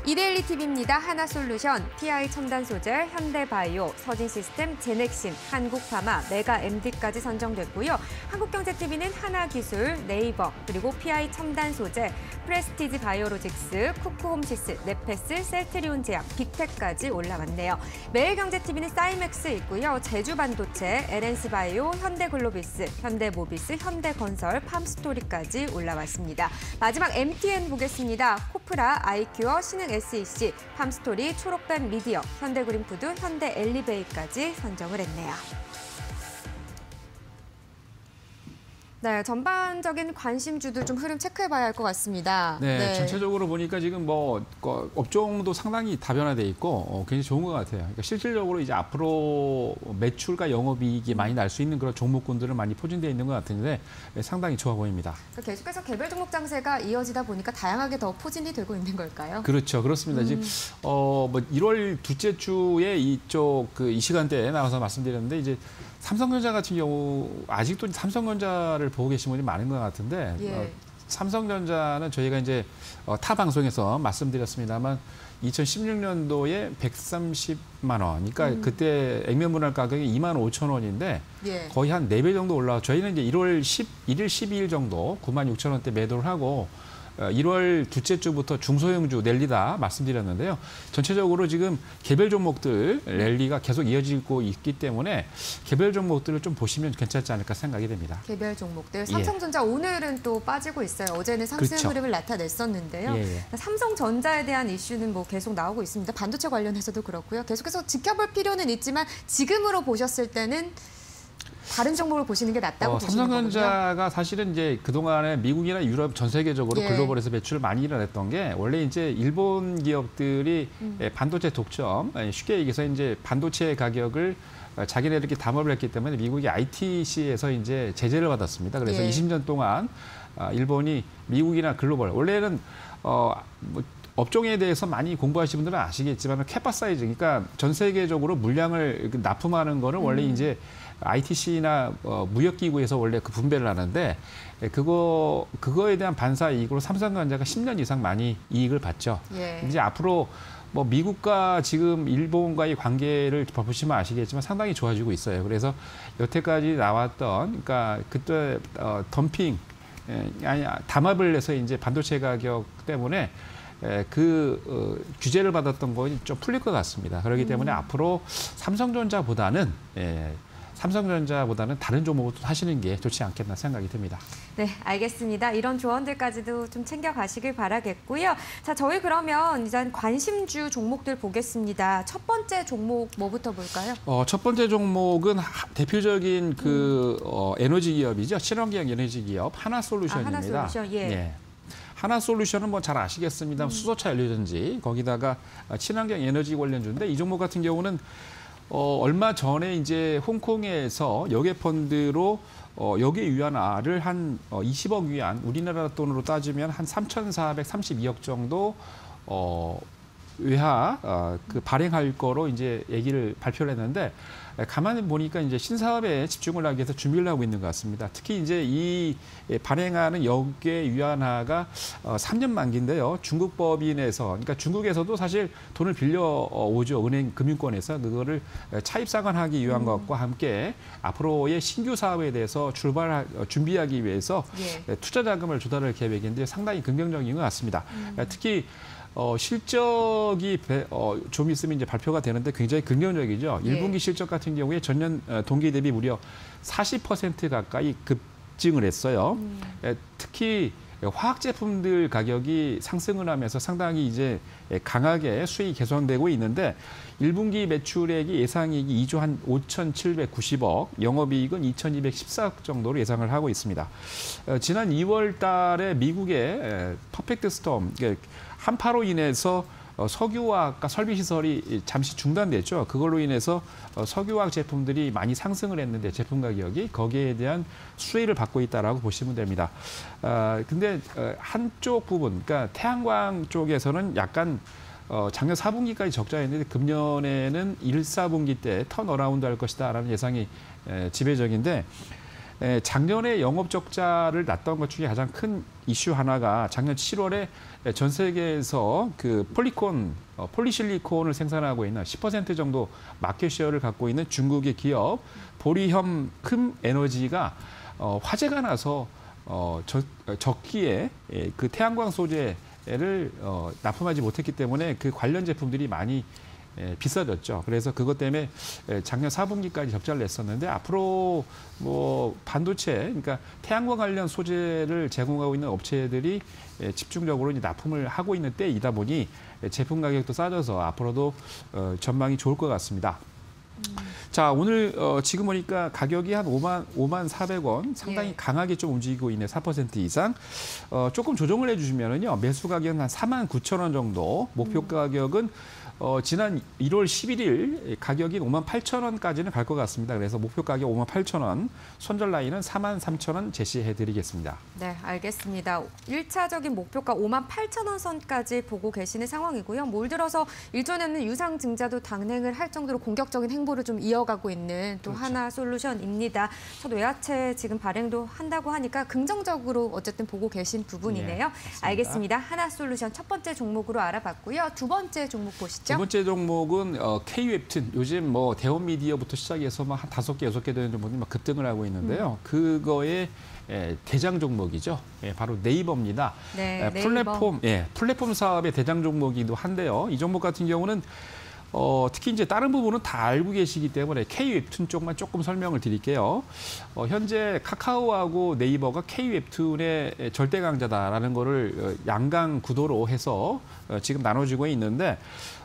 이데일리 TV입니다. 하나솔루션, TI 첨단소재, 현대바이오, 서진시스템, 제넥신, 한국파마, 메가MD까지 선정됐고요. 한국경제TV는 하나기술, 네이버, 그리고 PI 첨단소재, 프레스티지 바이오로직스, 쿠쿠홈시스, 네페스, 셀트리온제약, 빅텍까지 올라왔네요. 매일경제TV는 사이맥스 있고요. 제주반도체, LNS바이오, 현대글로비스, 현대모비스, 현대건설, 팜스토리까지 올라왔습니다. 마지막 MTN 보겠습니다. 코프라, 아이큐어, 신흥 SEC, 팜스토리, 초록뱀 미디어, 현대그린푸드, 현대엘리베이까지 선정을 했네요. 네, 전반적인 관심주들 좀 흐름 체크해봐야 할 것 같습니다. 네, 전체적으로 보니까 지금 업종도 상당히 다변화돼 있고 굉장히 좋은 것 같아요. 그러니까 실질적으로 이제 앞으로 매출과 영업이익이 많이 날 수 있는 그런 종목군들은 많이 포진되어 있는 것 같은데 상당히 좋아 보입니다. 그러니까 계속해서 개별 종목 장세가 이어지다 보니까 다양하게 더 포진이 되고 있는 걸까요? 그렇죠, 그렇습니다. 지금 1월 둘째 주에 이쪽 이 시간대에 나와서 말씀드렸는데 이제 삼성전자 같은 경우 아직도 삼성전자를 보고 계신 분이 많은 것 같은데 삼성전자는 저희가 이제 타 방송에서 말씀드렸습니다만 2016년도에 130만 원, 그러니까 그때 액면 분할 가격이 25,000원인데 거의 한 4배 정도 올라와. 저희는 이제 1월 11일, 12일 정도 96,000원대 매도를 하고 1월 둘째 주부터 중소형주 랠리다 말씀드렸는데요. 전체적으로 지금 개별 종목들 랠리가 계속 이어지고 있기 때문에 개별 종목들을 좀 보시면 괜찮지 않을까 생각이 됩니다. 개별 종목들. 삼성전자 오늘은 또 빠지고 있어요. 어제는 상승 그렇죠. 흐름을 나타냈었는데요. 삼성전자에 대한 이슈는 뭐 계속 나오고 있습니다. 반도체 관련해서도 그렇고요. 계속해서 지켜볼 필요는 있지만 지금으로 보셨을 때는 다른 종목을 보시는 게 낫다고 보시는 거군요. 삼성전자가 사실은 이제 그동안에 미국이나 유럽 전 세계적으로 글로벌에서 매출을 많이 일어났던 게 원래 이제 일본 기업들이 반도체 독점, 쉽게 얘기해서 이제 반도체 가격을 자기네들끼리 담합을 했기 때문에 미국이 ITC에서 이제 제재를 받았습니다. 그래서 20년 동안 일본이 미국이나 글로벌, 원래는 업종에 대해서 많이 공부하시는 분들은 아시겠지만 캐파 사이즈, 그러니까 전 세계적으로 물량을 납품하는 거는 원래 이제 ITC나 무역기구에서 원래 그 분배를 하는데 그거에 대한 반사 이익으로 삼성전자가 10년 이상 많이 이익을 봤죠. 이제 앞으로 미국과 지금 일본과의 관계를 보시면 아시겠지만 상당히 좋아지고 있어요. 그래서 여태까지 나왔던, 그러니까 그때 덤핑, 담합을 해서 이제 반도체 가격 때문에 규제를 받았던 건 좀 풀릴 것 같습니다. 그렇기 때문에 앞으로 삼성전자보다는 다른 종목을 하시는 게 좋지 않겠나 생각이 듭니다. 네, 알겠습니다. 이런 조언들까지도 좀 챙겨가시길 바라겠고요. 자, 저희 그러면 이제 관심주 종목들 보겠습니다. 첫 번째 종목 뭐부터 볼까요? 첫 번째 종목은 대표적인 에너지 기업이죠. 친환경 에너지 기업 하나솔루션입니다. 하나솔루션, 하나솔루션은 뭐 잘 아시겠습니다. 수소차 연료전지, 거기다가 친환경 에너지 관련주인데 이 종목 같은 경우는 얼마 전에 이제 홍콩에서 여객펀드로 여객 위안화를 한 20억 위안, 우리나라 돈으로 따지면 한 3,432억 정도 외화 발행할 거로 이제 얘기를 발표를 했는데 가만히 보니까 이제 신사업에 집중을 하기 위해서 준비를 하고 있는 것 같습니다. 특히 이제 이 발행하는 여객 위안화가 3년 만기인데요. 중국 법인에서, 그러니까 중국에서도 사실 돈을 빌려 오죠. 은행 금융권에서 그거를 차입 상환하기 위한 것과 함께 앞으로의 신규 사업에 대해서 준비하기 위해서 투자 자금을 조달할 계획인데 상당히 긍정적인 것 같습니다. 특히 실적이 좀 있으면 이제 발표가 되는데 굉장히 긍정적이죠. 1분기 실적 같은 경우에 전년 동기 대비 무려 40% 가까이 급증을 했어요. 특히 화학 제품들 가격이 상승을 하면서 상당히 이제 강하게 수익이 개선되고 있는데 1분기 매출액이 예상이익이 2조 한 5,790억, 영업이익은 2,214억 정도로 예상을 하고 있습니다. 지난 2월 달에 미국의 퍼펙트 스톰, 한파로 인해서 석유화학과 설비시설이 잠시 중단됐죠. 그걸로 인해서 석유화학 제품들이 많이 상승을 했는데 제품 가격이 거기에 대한 수혜를 받고 있다라고 보시면 됩니다. 근데 한쪽 부분, 그러니까 태양광 쪽에서는 약간 작년 4분기까지 적자였는데 금년에는 1, 4분기 때 턴어라운드 할 것이다라는 예상이 지배적인데 작년에 영업 적자를 났던 것 중에 가장 큰 이슈 하나가 작년 7월에 전 세계에서 그 폴리실리콘을 생산하고 있는 10% 정도 마켓 쉐어를 갖고 있는 중국의 기업 보리형 큼 에너지가 화재가 나서 적기에 그 태양광 소재를 납품하지 못했기 때문에 그 관련 제품들이 많이 비싸졌죠. 그래서 그것 때문에 작년 4분기까지 적자를 냈었는데 앞으로 뭐 반도체, 그러니까 태양광 관련 소재를 제공하고 있는 업체들이 집중적으로 이제 납품을 하고 있는 때이다 보니 제품 가격도 싸져서 앞으로도 전망이 좋을 것 같습니다. 자, 오늘 지금 보니까 가격이 한 5만 400원 상당히 강하게 좀 움직이고 있네. 4% 이상. 조금 조정을 해주시면은요. 매수 가격은 한 4만 9천 원 정도. 목표 가격은 지난 1월 11일 가격이 5만 8천 원까지는 갈 것 같습니다. 그래서 목표 가격 5만 8천 원, 손절 라인은 4만 3천 원 제시해드리겠습니다. 네, 알겠습니다. 1차적인 목표가 5만 8천 원 선까지 보고 계시는 상황이고요. 올 들어서 일전에는 유상증자도 단행을 할 정도로 공격적인 행보를 좀 이어가고 있는 또 그렇죠. 하나솔루션입니다. 첫 외화채 지금 발행도 한다고 하니까 긍정적으로 어쨌든 보고 계신 부분이네요. 맞습니다. 알겠습니다. 하나솔루션 첫 번째 종목으로 알아봤고요. 두 번째 종목 보시죠. 두 번째 종목은 K-웹툰. 요즘 뭐 대원 미디어부터 시작해서 막 한 5개, 6개 되는 종목이 막 급등을 하고 있는데요. 그거의 대장 종목이죠. 바로 네이버입니다. 네, 네이버. 플랫폼 사업의 대장 종목이기도 한데요. 이 종목 같은 경우는 특히 이제 다른 부분은 다 알고 계시기 때문에 K-웹툰 쪽만 조금 설명을 드릴게요. 현재 카카오하고 네이버가 K-웹툰의 절대 강자다라는 거를 양강 구도로 해서 지금 나눠지고 있는데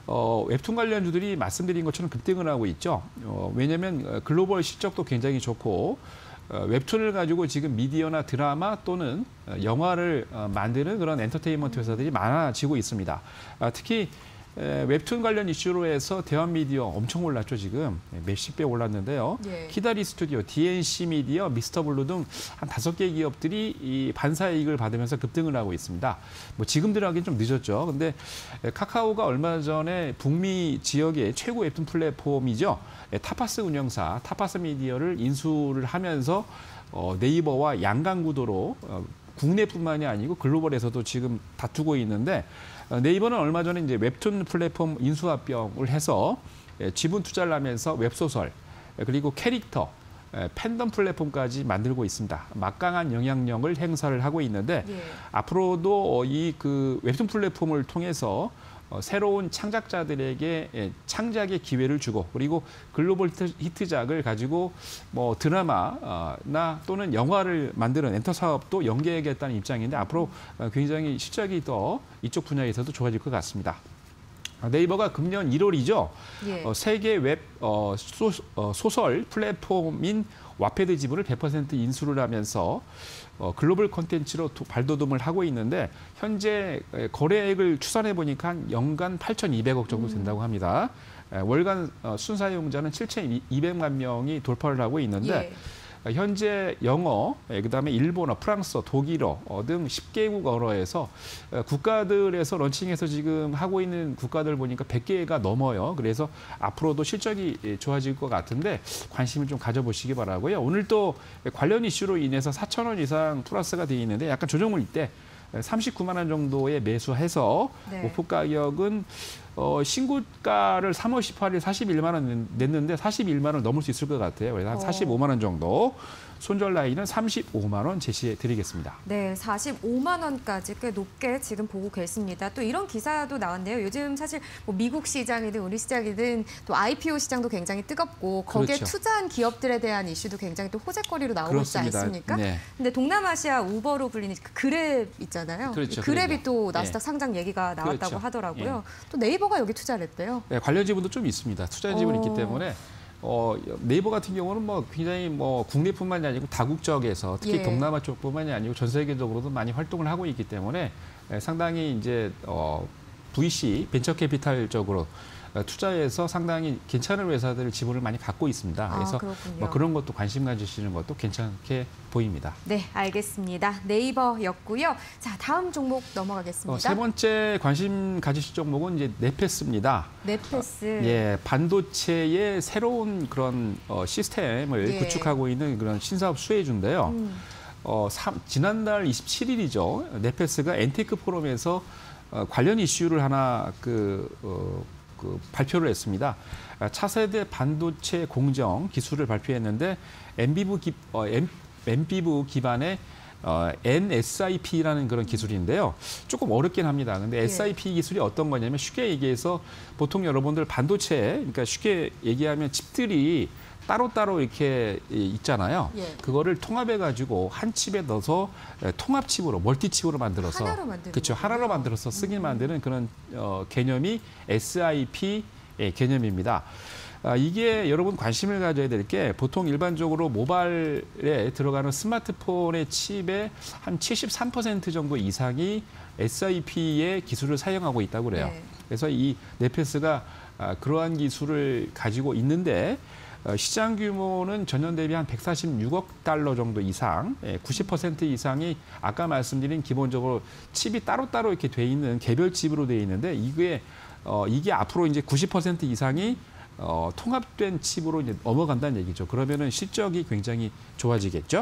웹툰 관련주들이 말씀드린 것처럼 급등을 하고 있죠. 왜냐하면 글로벌 실적도 굉장히 좋고 웹툰을 가지고 지금 미디어나 드라마 또는 영화를 만드는 그런 엔터테인먼트 회사들이 많아지고 있습니다. 특히 웹툰 관련 이슈로 해서 대한미디어 엄청 올랐죠, 지금. 몇십 배 올랐는데요. 예. 키다리 스튜디오, DNC 미디어, 미스터블루 등 한 5개 기업들이 이 반사이익을 받으면서 급등을 하고 있습니다. 뭐 지금 들어가긴 좀 늦었죠. 근데 카카오가 얼마 전에 북미 지역의 최고 웹툰 플랫폼이죠. 타파스 운영사, 타파스 미디어를 인수를 하면서 네이버와 양강 구도로 국내뿐만이 아니고 글로벌에서도 지금 다투고 있는데 네이버는 얼마 전에 이제 웹툰 플랫폼 인수합병을 해서 지분 투자를 하면서 웹소설 그리고 캐릭터, 팬덤 플랫폼까지 만들고 있습니다. 막강한 영향력을 행사를 하고 있는데 앞으로도 이 그 웹툰 플랫폼을 통해서 새로운 창작자들에게 창작의 기회를 주고 그리고 글로벌 히트작을 가지고 뭐 드라마나 또는 영화를 만드는 엔터 사업도 연계하겠다는 입장인데 앞으로 굉장히 실적이 더 이쪽 분야에서도 좋아질 것 같습니다. 네이버가 금년 1월이죠. 세계 웹 소설 플랫폼인 와패드 지분을 100% 인수를 하면서 글로벌 콘텐츠로 발돋움을 하고 있는데 현재 거래액을 추산해 보니까 한 연간 8,200억 정도 된다고 합니다. 월간 순사용자는 7,200만 명이 돌파를 하고 있는데 현재 영어, 그다음에 일본어, 프랑스어, 독일어 등 10개국 언어에서 국가들에서 런칭해서 지금 하고 있는 국가들 보니까 100개가 넘어요. 그래서 앞으로도 실적이 좋아질 것 같은데 관심을 좀 가져보시기 바라고요. 오늘 또 관련 이슈로 인해서 4천 원 이상 플러스가 되어 있는데 약간 조정을 이때 39만 원 정도에 매수해서 목표 가격은 신고가를 3월 18일 41만 원 냈는데 41만 원 넘을 수 있을 것 같아요. 그래서 한 45만 원 정도. 손절 라인은 35만 원 제시해 드리겠습니다. 네, 45만 원까지 꽤 높게 지금 보고 계십니다. 또 이런 기사도 나왔네요. 요즘 사실 뭐 미국 시장이든 우리 시장이든 또 IPO 시장도 굉장히 뜨겁고 거기에 그렇죠. 투자한 기업들에 대한 이슈도 굉장히 또 호재거리로 나오고 그렇습니다. 있지 않습니까? 네. 근데 동남아시아 우버로 불리는 그 그랩 있잖아요. 그렇죠, 그랩이 또 네. 나스닥 상장 얘기가 나왔다고 그렇죠. 하더라고요. 또 네이버가 여기 투자를 했대요. 네, 관련 지분도 좀 있습니다. 투자 지분이 있기 때문에 네이버 같은 경우는 뭐 굉장히 뭐 국내뿐만이 아니고 다국적에서 특히 동남아 쪽뿐만이 아니고 전 세계적으로도 많이 활동을 하고 있기 때문에 상당히 이제 VC 벤처 캐피탈 쪽으로 투자해서 상당히 괜찮은 회사들 지분을 많이 갖고 있습니다. 그래서 뭐 그런 것도 관심 가지시는 것도 괜찮게 보입니다. 네, 알겠습니다. 네이버였고요. 자, 다음 종목 넘어가겠습니다. 세 번째 관심 가지실 종목은 이제 넷패스입니다. 넷패스. 반도체의 새로운 그런 시스템을 구축하고 있는 그런 신사업 수혜주인데요. 지난달 27일이죠. 네페스가 엔테크 포럼에서 관련 이슈를 하나 발표를 했습니다. 차세대 반도체 공정 기술을 발표했는데 MPV 기반의 NSIP라는 그런 기술인데요. 조금 어렵긴 합니다. 근데 SIP 기술이 어떤 거냐면 쉽게 얘기해서 보통 여러분들 반도체, 그러니까 쉽게 얘기하면 칩들이 따로따로 이렇게 있잖아요. 그거를 통합해가지고 한 칩에 넣어서 통합칩으로, 멀티칩으로 만들어서 하나로 만드는 그렇죠. 하나로 만들어서 쓰게 만드는 그런 개념이 SIP 개념입니다. 이게 여러분 관심을 가져야 될 게 보통 일반적으로 모바일에 들어가는 스마트폰의 칩의 한 73% 정도 이상이 SIP의 기술을 사용하고 있다고 그래요. 그래서 이 네페스가 그러한 기술을 가지고 있는데 시장 규모는 전년 대비 한 146억 달러 정도 이상, 90% 이상이 아까 말씀드린 기본적으로 칩이 따로따로 이렇게 돼 있는 개별 칩으로 돼 있는데 이게 앞으로 이제 90% 이상이 통합된 칩으로 이제 넘어간다는 얘기죠. 그러면은 실적이 굉장히 좋아지겠죠.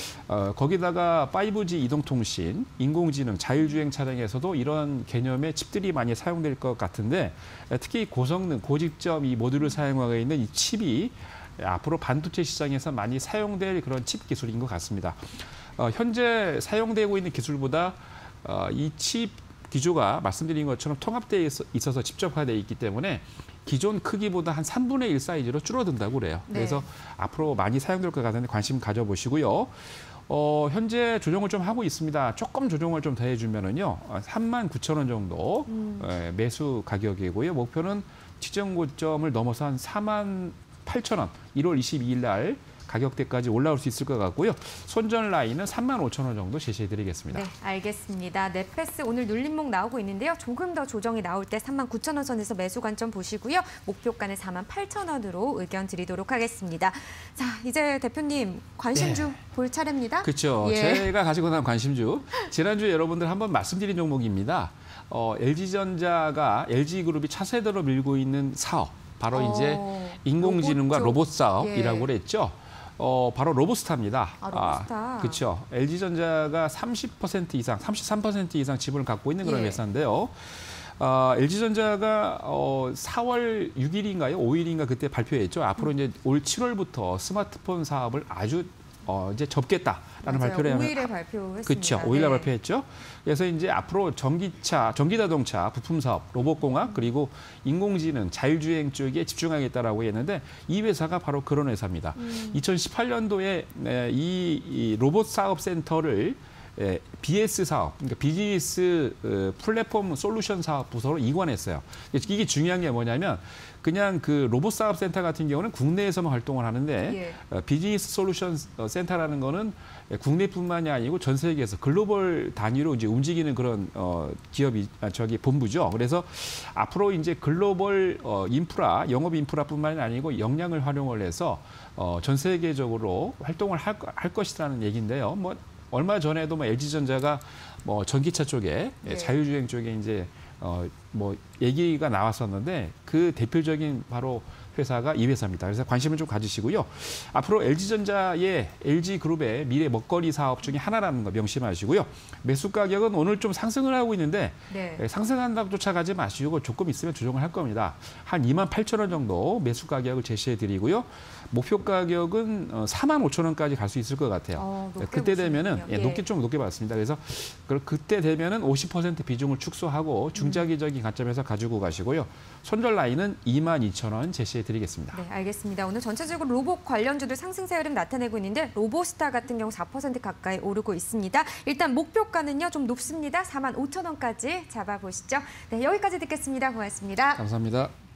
거기다가 5G 이동통신, 인공지능, 자율주행 차량에서도 이런 개념의 칩들이 많이 사용될 것 같은데 특히 고성능, 고집점 이 모듈을 사용하고 있는 이 칩이 앞으로 반도체 시장에서 많이 사용될 그런 칩 기술인 것 같습니다. 현재 사용되고 있는 기술보다 이 칩 기조가 말씀드린 것처럼 통합되어 있어서 집적화되어 있기 때문에 기존 크기보다 한 3분의 1 사이즈로 줄어든다고 그래요. 그래서 앞으로 많이 사용될 것 같은데 관심 가져보시고요. 현재 조정을 좀 하고 있습니다. 조금 조정을 좀 더해주면은요, 39,000원 정도 매수 가격이고요. 목표는 지정 고점을 넘어서 한 48,000원, 1월 22일 날 가격대까지 올라올 수 있을 것 같고요. 손절 라인은 35,000원 정도 제시해드리겠습니다. 네, 알겠습니다. 네페스 오늘 눌림목 나오고 있는데요. 조금 더 조정이 나올 때 39,000원 선에서 매수 관점 보시고요. 목표가는 48,000원으로 의견 드리도록 하겠습니다. 자, 이제 대표님 관심주 볼 차례입니다. 그렇죠. 제가 가지고 나온 관심주. 지난주에 여러분들 한번 말씀드린 종목입니다. LG전자가 LG그룹이 차세대로 밀고 있는 사업. 바로 이제 인공지능과 로봇 사업이라고 그랬죠. 바로 로보스타입니다. 로보스타. 그렇죠. LG전자가 30% 이상, 33% 이상 지분을 갖고 있는 그런 회사인데요. LG전자가 4월 6일인가요? 5일인가 그때 발표했죠. 앞으로 이제 올 7월부터 스마트폰 사업을 아주 이제 접겠다라는 발표를 5일에 발표했습니다. 그렇죠. 5일날 발표했죠. 그래서 이제 앞으로 전기자동차 부품 사업, 로봇공학 그리고 인공지능, 자율주행 쪽에 집중하겠다라고 했는데 이 회사가 바로 그런 회사입니다. 2018년도에 이 로봇 사업 센터를 BS 사업, 그러니까 비즈니스 플랫폼 솔루션 사업 부서로 이관했어요. 이게 중요한 게 뭐냐면 그냥 그 로봇 사업 센터 같은 경우는 국내에서만 활동을 하는데 비즈니스 솔루션 센터라는 거는 국내뿐만이 아니고 전 세계에서 글로벌 단위로 이제 움직이는 그런 기업이 본부죠. 그래서 앞으로 이제 글로벌 인프라, 영업 인프라뿐만이 아니고 역량을 활용을 해서 전 세계적으로 활동을 할 것이라는 얘기인데요. 뭐 얼마 전에도 LG전자가 전기차 쪽에 자율주행 쪽에 이제 얘기가 나왔었는데 그 대표적인 바로 회사가 이 회사입니다. 그래서 관심을 좀 가지시고요. 앞으로 LG전자의 LG그룹의 미래 먹거리 사업 중에 하나라는 거 명심하시고요. 매수 가격은 오늘 좀 상승을 하고 있는데 상승한다고 쫓아가지 마시고 조금 있으면 조정을 할 겁니다. 한 28,000원 정도 매수 가격을 제시해드리고요. 목표 가격은 45,000원까지 갈 수 있을 것 같아요. 그때 되면은 좀 높게 봤습니다. 그래서 그때 되면은 50% 비중을 축소하고 중장기적인 관점에서 가지고 가시고요. 손절 라인은 22,000원 제시해드리겠습니다. 네, 알겠습니다. 오늘 전체적으로 로봇 관련주들 상승세 흐름 나타내고 있는데 로보스타 같은 경우 4% 가까이 오르고 있습니다. 일단 목표가는요 좀 높습니다. 45,000원까지 잡아보시죠. 네, 여기까지 듣겠습니다. 고맙습니다. 감사합니다.